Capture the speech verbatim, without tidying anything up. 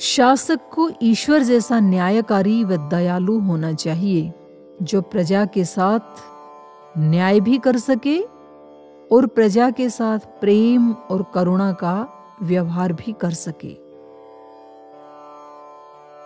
शासक को ईश्वर जैसा न्यायकारी व दयालु होना चाहिए, जो प्रजा के साथ न्याय भी कर सके और प्रजा के साथ प्रेम और करुणा का व्यवहार भी कर सके।